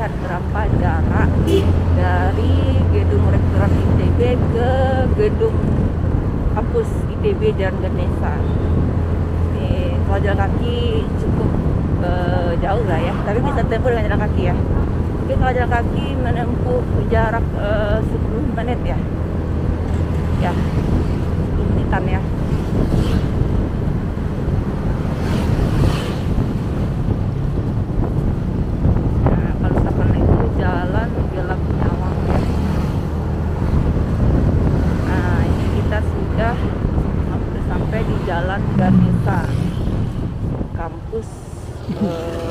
lihat berapa jarak dari gedung Rektorat ITB ke gedung kampus ITB Jalan Ganesha. Nih, kalau jalan kaki cukup jauh lah ya, tapi bisa tempuh dengan jalan kaki ya. Mungkin kalau jalan kaki menempuh jarak 10 menit ya. Ya, 10 menitan ya. Nah, kalau misalkan itu jalan gelap nyawang. Nah, ini kita sudah hampir sampai di Jalan Ganesha, kampus